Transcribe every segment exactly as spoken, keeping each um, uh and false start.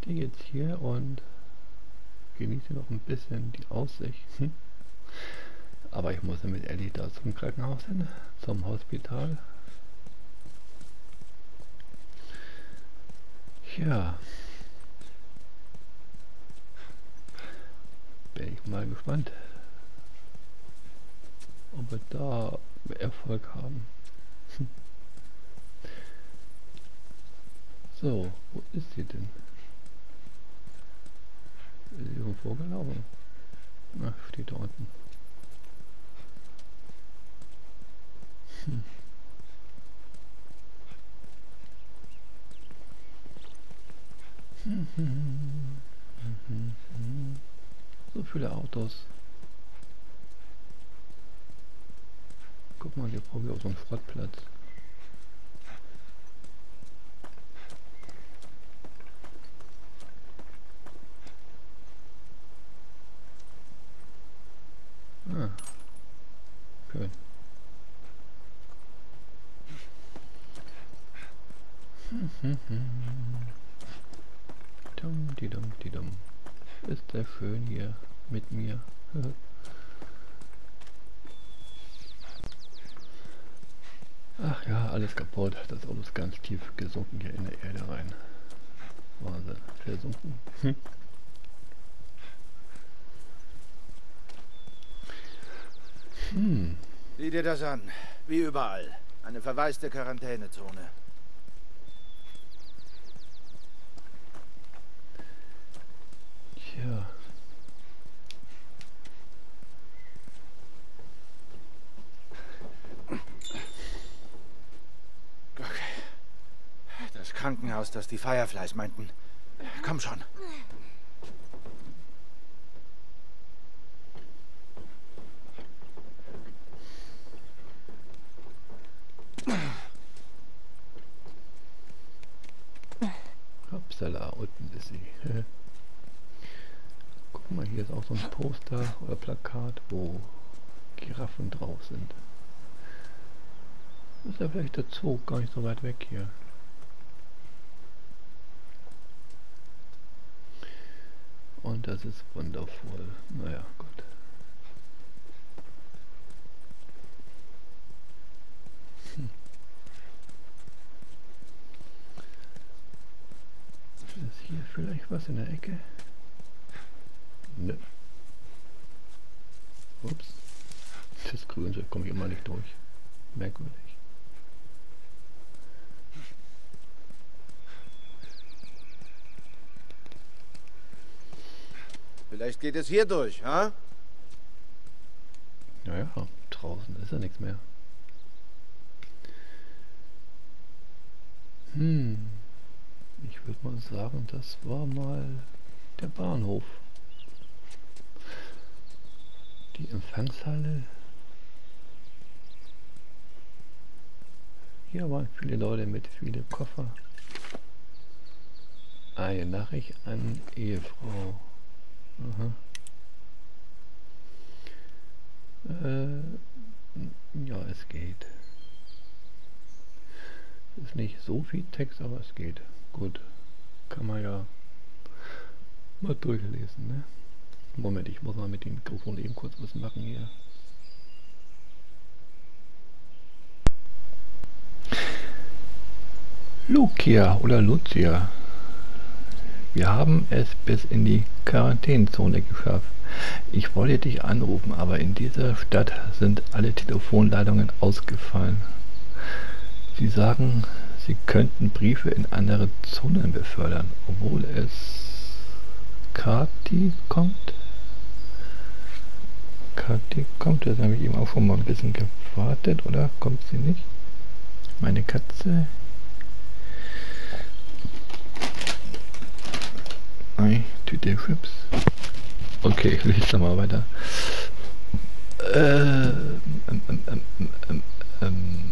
stehe jetzt hier und genieße noch ein bisschen die Aussicht. Hm. Aber ich muss ja mit Ellie da zum Krankenhaus hin, zum Hospital. Ja. Bin ich mal gespannt, ob wir da Erfolg haben. Hm. So, wo ist sie denn? Ist sie irgendwo vorgelaufen? Ach, steht da unten. Hm. Hm, hm, hm, hm, hm. So viele Autos. Guck mal, hier brauche ich auch so einen Schrottplatz. Ah, schön. Hm, hm, hm. Dum, die dum, die dum. Ist sehr schön hier mit mir. Ach ja, alles kaputt. Das Auto ist ganz tief gesunken hier in der Erde rein. Wahnsinn, versunken. Hm. Hm. Sieh dir das an. Wie überall. Eine verwaiste Quarantänezone. Tja. Okay. Das Krankenhaus, das die Fireflies meinten. Komm schon. Upsala, unten ist sie. Guck mal, hier ist auch so ein Poster oder Plakat, wo Giraffen drauf sind. Ist ja vielleicht der Zoo, gar nicht so weit weg hier. Und das ist wundervoll. Naja, gut. Hm. Ist hier vielleicht was in der Ecke? Ne. Ups. Das Grüne komme ich immer nicht durch. Merkwürdig. Vielleicht geht es hier durch, ha? Naja, draußen ist ja nichts mehr. Hm. Ich würde mal sagen, das war mal der Bahnhof. Die Empfangshalle. Hier waren viele Leute mit vielen Koffer. Eine Nachricht an Ehefrau. Aha. Äh, ja, es geht. Ist nicht so viel Text, aber es geht. Gut. Kann man ja mal durchlesen, ne? Moment, ich muss mal mit dem Mikrofon eben kurz was machen hier. Lucia oder Lucia. Wir haben es bis in die Quarantänezone geschafft. Ich wollte dich anrufen, aber in dieser Stadt sind alle Telefonleitungen ausgefallen. Sie sagen, sie könnten Briefe in andere Zonen befördern, obwohl es Kati kommt. Kati kommt, das habe ich eben auch schon mal ein bisschen gewartet, oder? Kommt sie nicht? Meine Katze. Ei, Tüte Chips. Okay, ich lese mal weiter. Äh, ähm, ähm, ähm, ähm, ähm.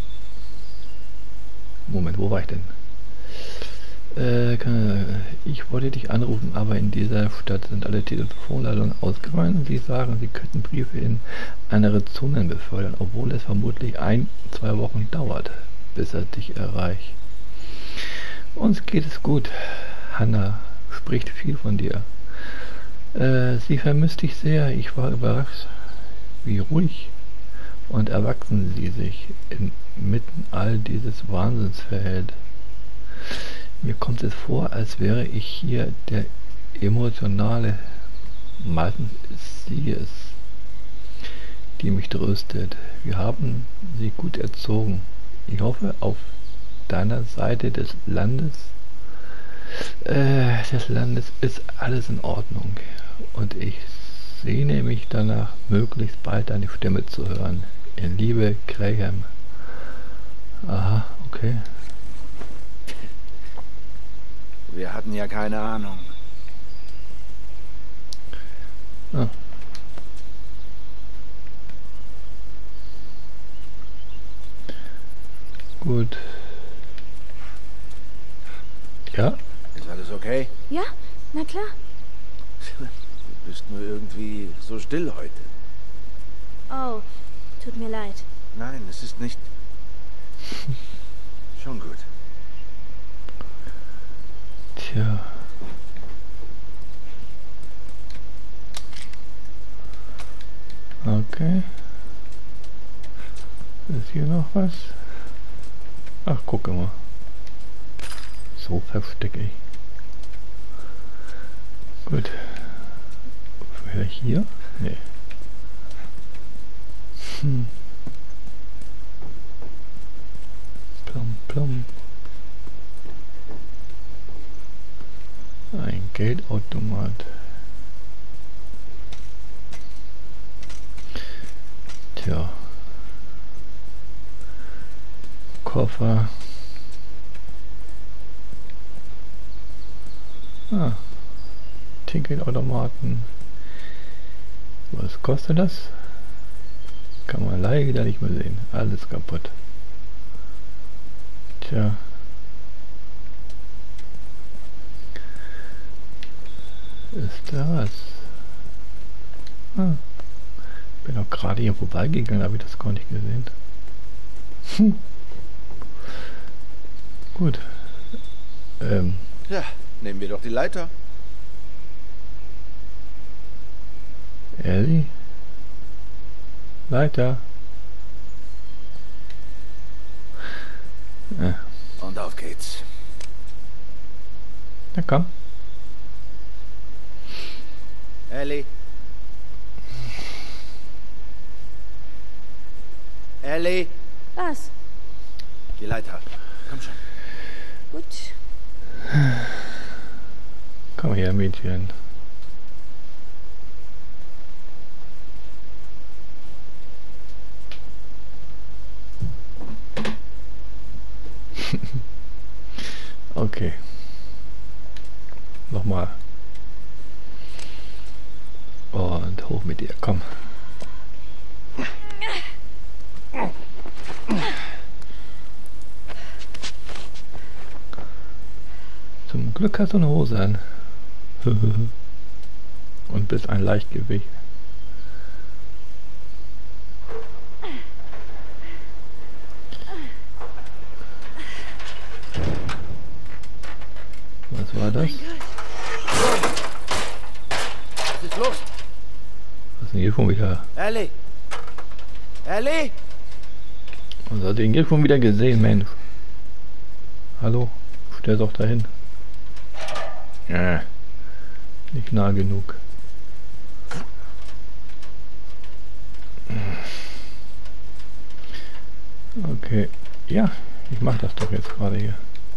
Moment, wo war ich denn? Äh, kann, ich wollte dich anrufen, aber in dieser Stadt sind alle Telefonleitungen ausgefallen. Sie sagen, sie könnten Briefe in andere Zonen befördern, obwohl es vermutlich ein, zwei Wochen dauert, bis er dich erreicht. Uns geht es gut. Hanna spricht viel von dir. Äh, sie vermisst dich sehr. Ich war überrascht, wie ruhig und erwachsen sie sich inmitten all dieses Wahnsinns verhält. Mir kommt es vor, als wäre ich hier der emotionale. Meistens ist sie es, die mich tröstet. Wir haben sie gut erzogen. Ich hoffe, auf deiner Seite des Landes, äh, des Landes ist alles in Ordnung. Und ich sehne mich danach, möglichst bald deine Stimme zu hören. In Liebe, Graham. Aha, okay. Wir hatten ja keine Ahnung. Ah. Gut. Ja? Ist alles okay? Ja, na klar. Du bist nur irgendwie so still heute. Oh, tut mir leid. Nein, es ist nicht... Schon gut. Tja. Okay. Ist hier noch was? Ach, guck mal. So verstecke ich. Gut. Vielleicht hier? Nee. Hm. Plum, plum. Ein Geldautomat. Tja. Koffer. Ah. Ticketautomaten. Was kostet das? Kann man leider nicht mehr sehen. Alles kaputt. Tja. Ist da was? Ah. Bin auch gerade hier vorbeigegangen, habe ich das gar nicht gesehen. Hm. Gut. Ähm. Ja, nehmen wir doch die Leiter. Ellie? Leiter. Ja. Und auf geht's. Na komm. Ellie. Ellie. Was? Die Leiter. Komm schon. Gut. Komm her, Mädchen. Okay. Nochmal. Und hoch mit dir, komm. Zum Glück hast du eine Hose an. Und bist ein Leichtgewicht. Was war das? Was ist los? Was ist denn hier schon wieder? Ellie. Ellie. Was hat den hier schon wieder gesehen, Mensch? Hallo? Stell doch dahin. Ja. Nicht nah genug. Okay. Ja, ich mach das doch jetzt gerade hier.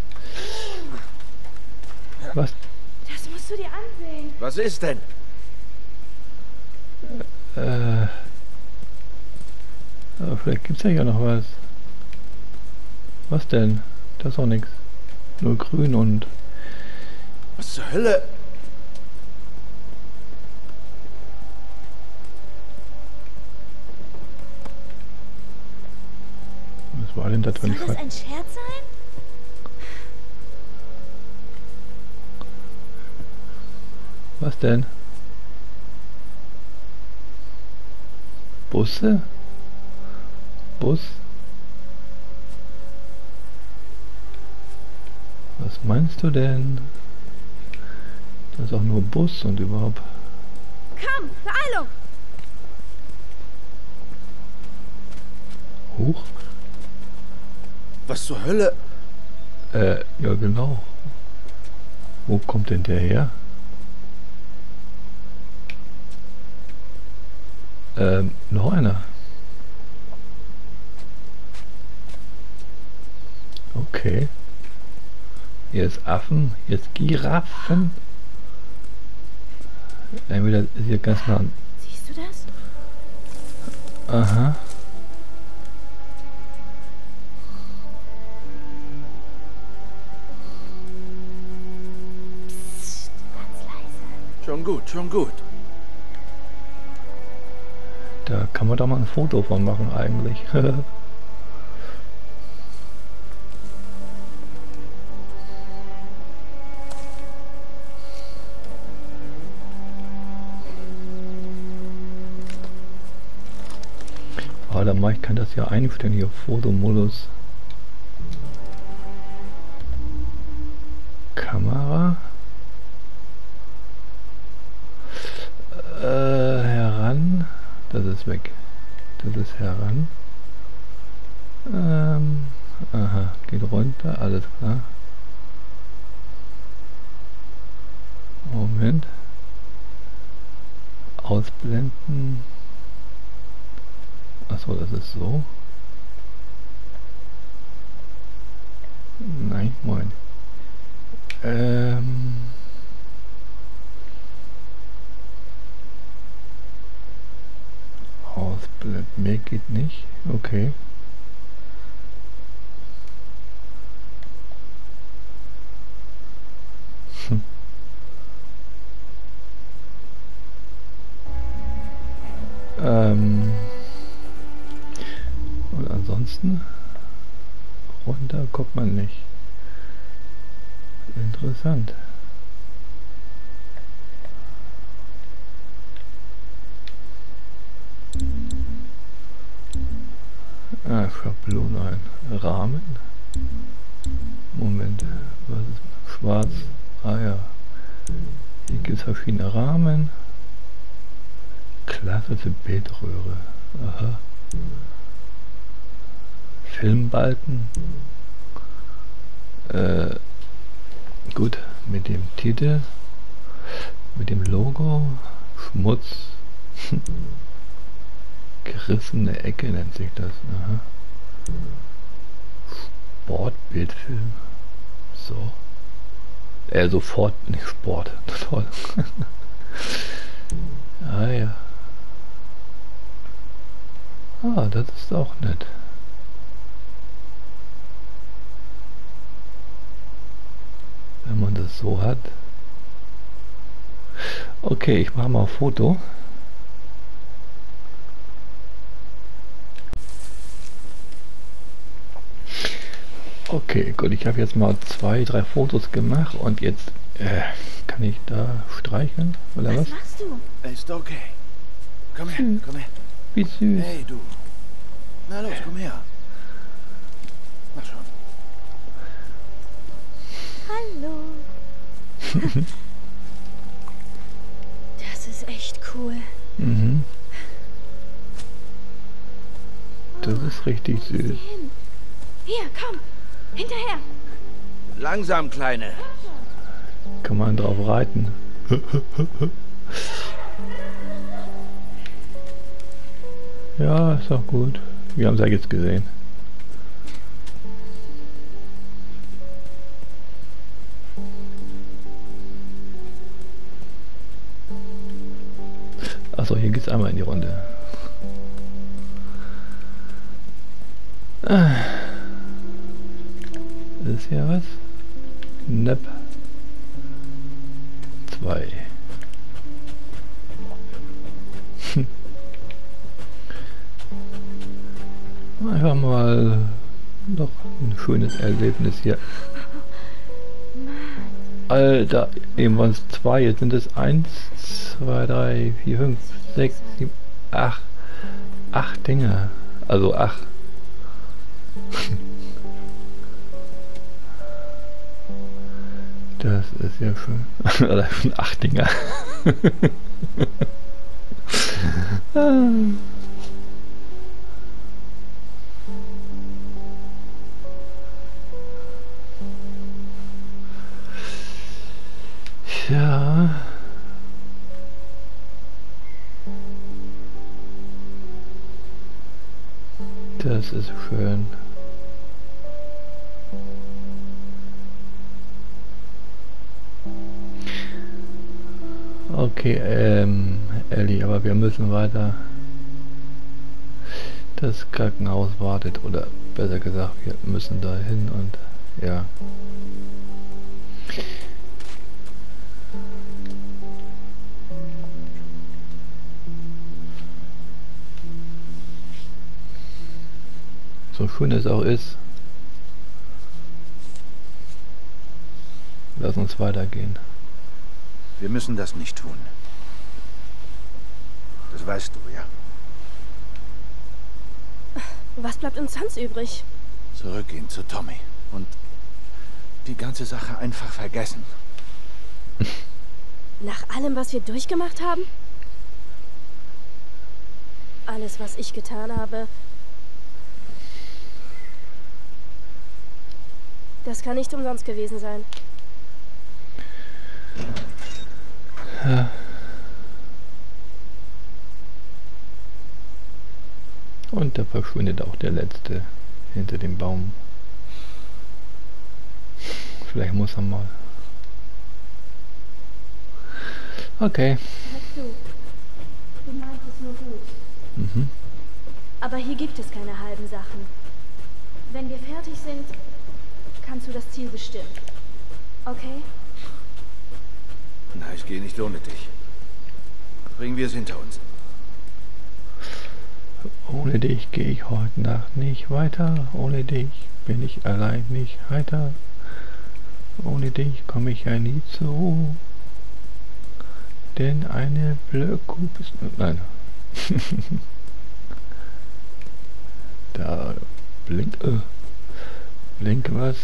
Was? Das musst du dir ansehen. Was ist denn? Äh. Aber vielleicht gibt's ja hier noch was. Was denn? Das ist auch nichts. Nur grün und... Was zur Hölle? Was war denn da drin? Soll das ein Scherz sein? Was denn? Busse? Bus? Was meinst du denn? Das ist auch nur Bus und überhaupt. Komm, Beeilung! Huch. Was zur Hölle? Äh, ja genau. Wo kommt denn der her? Ähm, noch einer. Okay. Jetzt Affen, jetzt Giraffen. Entweder ist hier ganz nah. Siehst du das? Aha. Psst, ganz leise. Schon gut, schon gut. Da kann man doch mal ein Foto von machen eigentlich. Aber mal, ich kann das ja einstellen hier, Fotomodus. Kamera. Äh, heran. Das ist weg. Das ist heran. Ähm, aha, geht runter, alles klar. Moment. Ausblenden. Achso, das ist so. Nein, moin. Ähm. Ausblenden. Mehr geht nicht. Okay. Hm. Ähm. Und ansonsten runter guckt man nicht. Interessant. Ah, Schablone ein. Rahmen. Moment. Was ist schwarz? Ah ja. Hier gibt es verschiedene Rahmen. Klassische Bildröhre. Aha. Filmbalken. Äh, gut, mit dem Titel, mit dem Logo, Schmutz, gerissene Ecke nennt sich das. Aha. Sportbildfilm. So. Äh, sofort nicht Sport. Toll. Ah ja. Ah, das ist auch nett. Wenn man das so hat. Okay, ich mache mal ein Foto. Okay, gut, ich habe jetzt mal zwei, drei Fotos gemacht und jetzt äh, kann ich da streicheln oder was? Was machst du? Ist okay. Komm her, Hm. komm her. Wie süß. Hey, du. Na los, komm her. Mach schon. Hallo. Das ist echt cool. Mhm. Das ist richtig Wo ist sie süß. hin? Hier, komm. Hinterher. Langsam, Kleine. Kann man drauf reiten. Ja, ist auch gut. Wir haben es ja jetzt gesehen. Achso, hier geht's einmal in die Runde. Ah. Das ist ja was? Nepp. Zwei. Einfach mal noch ein schönes Erlebnis hier. Alter, eben waren es zwei, jetzt sind es eins, zwei, drei, vier, fünf, sechs, sieben, acht. Acht Dinger. Also acht. Das ist ja schön. Oder ein Achtinger. Ja. Das ist schön. Okay, ähm, Ellie, aber wir müssen weiter. Das Krankenhaus wartet, oder besser gesagt, wir müssen da hin und ja. So schön es auch ist, lass uns weitergehen. Wir müssen das nicht tun. Das weißt du, ja. Was bleibt uns sonst übrig? Zurückgehen zu Tommy und die ganze Sache einfach vergessen. Nach allem, was wir durchgemacht haben? Alles, was ich getan habe, das kann nicht umsonst gewesen sein. Ja. Und da verschwindet auch der Letzte hinter dem Baum. Vielleicht muss er mal. Okay. Hör zu. Du meinst es nur gut. Mhm. Aber hier gibt es keine halben Sachen. Wenn wir fertig sind, kannst du das Ziel bestimmen. Okay? Na, ich gehe nicht ohne dich. Bringen wir es hinter uns. Ohne dich gehe ich heute Nacht nicht weiter. Ohne dich bin ich allein nicht heiter. Ohne dich komme ich ja nie zur Ruhe. Denn eine Blödkuh ist... Nein. Da blinkt... Äh, blinkt was.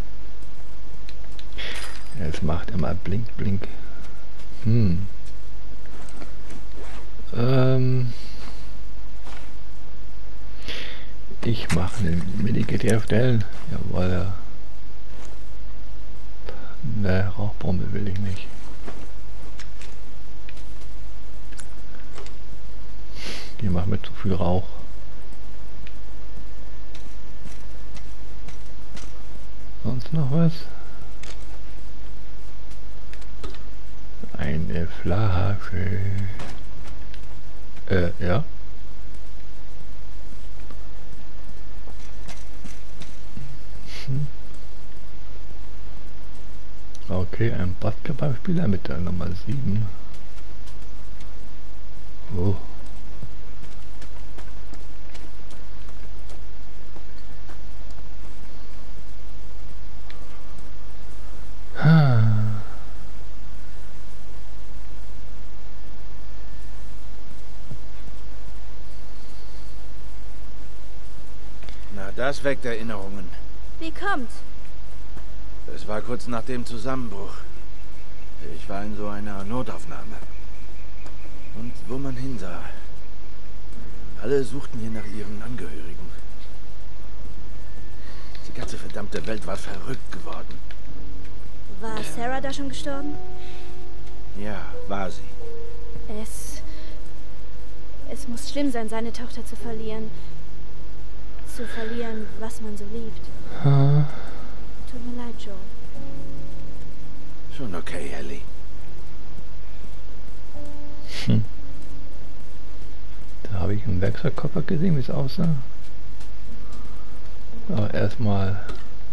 Es macht immer blink, blink. Hm. Ähm... Ich mache eine Medikit erstellen. Jawohl, ja. Ne, Rauchbombe will ich nicht. Die macht mir zu viel Rauch. Sonst noch was? Eine Flasche. Äh, ja. Okay, ein Basketballspieler mit der Nummer sieben. Oh. Ha. Na, das weckt Erinnerungen. Wie kommt's? Es war kurz nach dem Zusammenbruch. Ich war in so einer Notaufnahme. Und wo man hinsah, alle suchten hier nach ihren Angehörigen. Die ganze verdammte Welt war verrückt geworden. War Sarah da schon gestorben? Ja, war sie. Es... Es muss schlimm sein, seine Tochter zu verlieren. Zu verlieren, was man so liebt. Ha. Tut mir leid, Joe. Schon okay, Ellie. Hm. Da habe ich einen Werkzeugkoffer gesehen, wie es aussah. Aber erstmal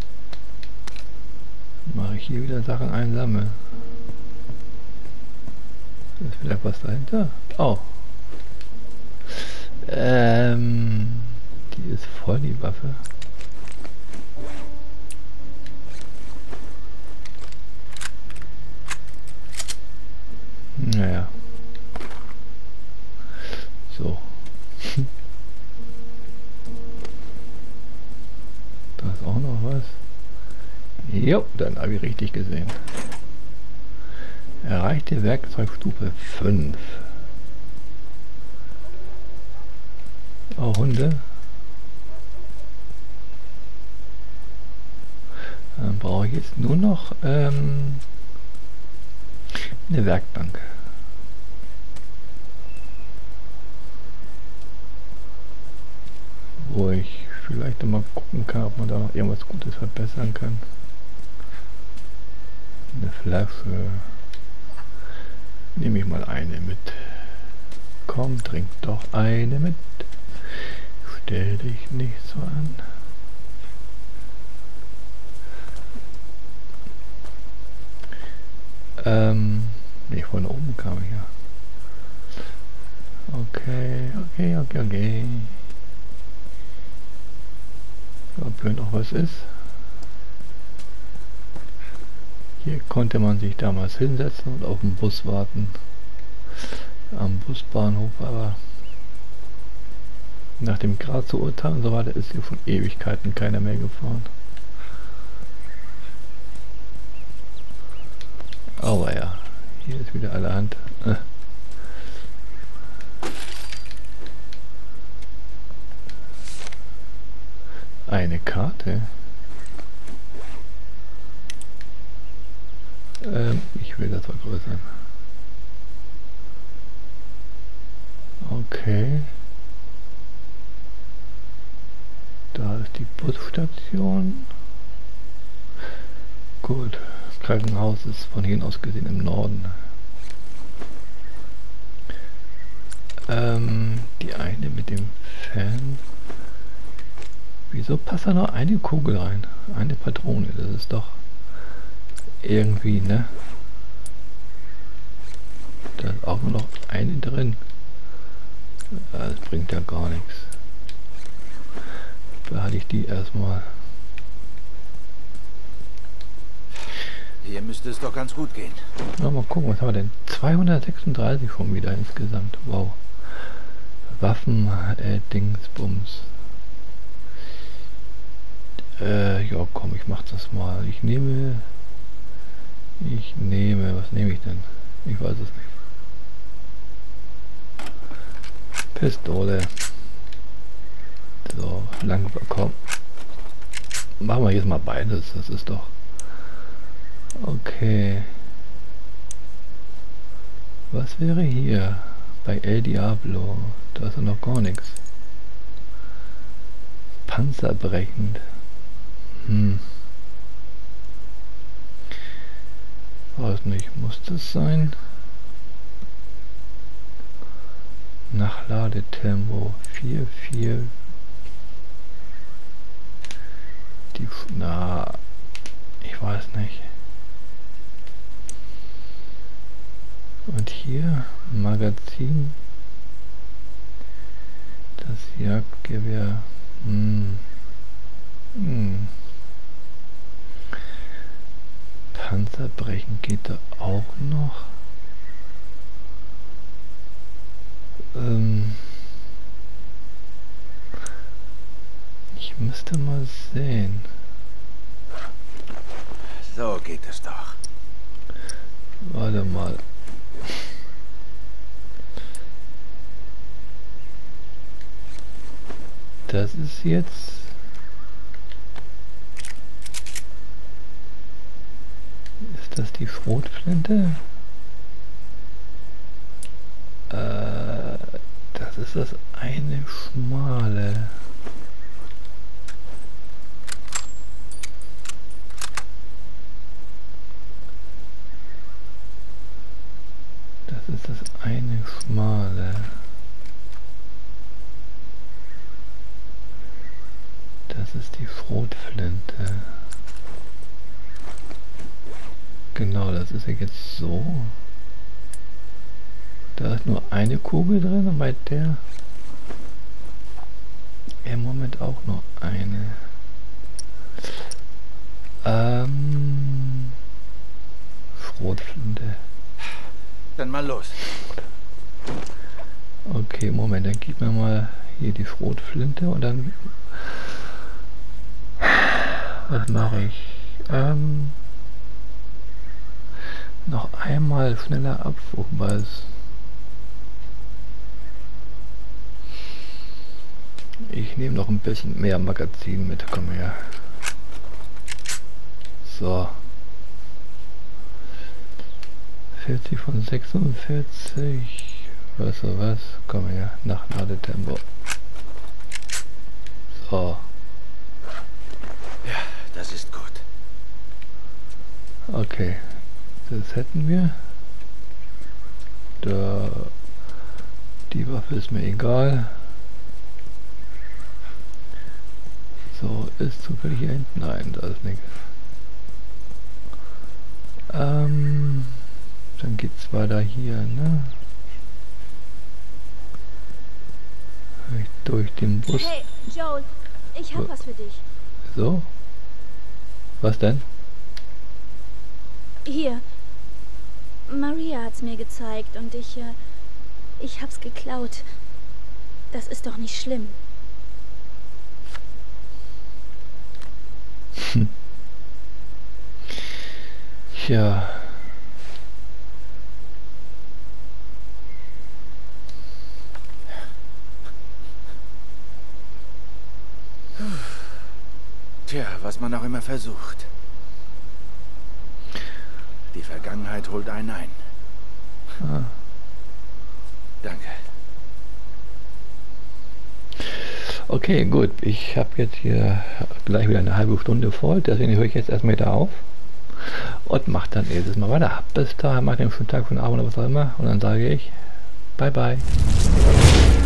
mache ich hier wieder Sachen einsammeln. Ist vielleicht was dahinter? Oh. Ähm, die ist voll, die Waffe. Naja. So. Da ist auch noch was. Jo, dann habe ich richtig gesehen. Erreichte Werkzeugstufe fünf. Oh, Hunde. Dann brauche ich jetzt nur noch ähm, eine Werkbank. Wo ich vielleicht mal gucken kann, ob man da noch irgendwas Gutes verbessern kann. Eine Flasche. Nehme ich mal eine mit. Komm, trink doch eine mit. Stell dich nicht so an. Ähm, nee, von oben kam ich ja. Okay, okay, okay, okay. Ob hier noch was ist. Hier konnte man sich damals hinsetzen und auf den Bus warten. Am Busbahnhof, aber nach dem Grazer-Urteil und so weiter ist hier schon Ewigkeiten keiner mehr gefahren. Aber ja, hier ist wieder allerhand. Äh. Eine Karte. Ähm, ich will das vergrößern. Okay. Da ist die Busstation. Gut. Das Krankenhaus ist von hier aus gesehen im Norden. Ähm, die eine mit dem Fan. Wieso passt da noch eine Kugel rein? Eine Patrone, das ist doch irgendwie, ne? Da ist auch nur noch eine drin. Das bringt ja gar nichts. Behalte ich die erstmal. Hier müsste es doch ganz gut gehen. Na, mal gucken, was haben wir denn? zweihundertsechsunddreißig schon wieder insgesamt. Wow. Waffen, äh, Dingsbums. Äh, ja komm, ich mach das mal. Ich nehme... Ich nehme... Was nehme ich denn? Ich weiß es nicht. Pistole. So, lang... Komm. Machen wir jetzt mal beides. Das ist doch... Okay. Was wäre hier? Bei El Diablo. Da ist ja noch gar nichts. Panzerbrechend. Hm. Weiß nicht, muss das sein? Nachladetempo vier vier. Die, na, ich weiß nicht. Und hier Magazin. Das Jagdgewehr. Hm. Hm. Panzerbrechen geht da auch noch. Ähm ich müsste mal sehen. So geht es doch. Warte mal. Das ist jetzt... Ist das die Schrotflinte? Äh, das ist das eine schmale. Das ist das eine schmale. Das ist die Schrotflinte. Genau, das ist ja jetzt so. Da ist nur eine Kugel drin und bei der im Moment auch nur eine. Ähm, Schrotflinte. Dann mal los. Okay, Moment, dann gib mir mal hier die Schrotflinte und dann... Was mache ich? Ähm... Noch einmal schneller abrufbar ist. Ich nehme noch ein bisschen mehr Magazin mit. Komm her. So. vierzig von sechsundvierzig. Was so was? Komm her. Nach Ladetempo. So. Ja, das ist gut. Okay. Das hätten wir. Da. Die Waffe ist mir egal. So, ist zufällig hier hinten? Nein, da ist nichts. Ähm, dann geht's weiter hier, ne? Durch den Bus. Hey, Joel, ich hab was für dich. So? Was denn? Hier. Maria hat's mir gezeigt und ich, äh, ich hab's geklaut. Das ist doch nicht schlimm. Hm. Ja. Tja, was man auch immer versucht. Die Vergangenheit holt einen ein. Ah. Danke. Okay, gut. Ich habe jetzt hier gleich wieder eine halbe Stunde voll, deswegen höre ich jetzt erstmal wieder auf und mache dann nächstes Mal weiter. Bis dahin, macht einen schönen Tag, schönen Abend oder was auch immer und dann sage ich bye bye.